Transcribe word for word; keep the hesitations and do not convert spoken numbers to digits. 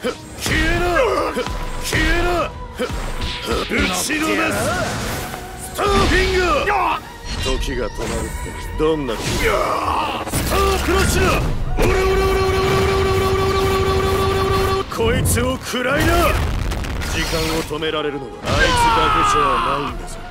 消えな消えな打ちのめすスターフィンガー時が止まるってどんな時スタークラッシュだオラオラオラオラオラオラオラオラオラオラオラこいつを食らいな時間を止められるのはあいつだけじゃないんだぞ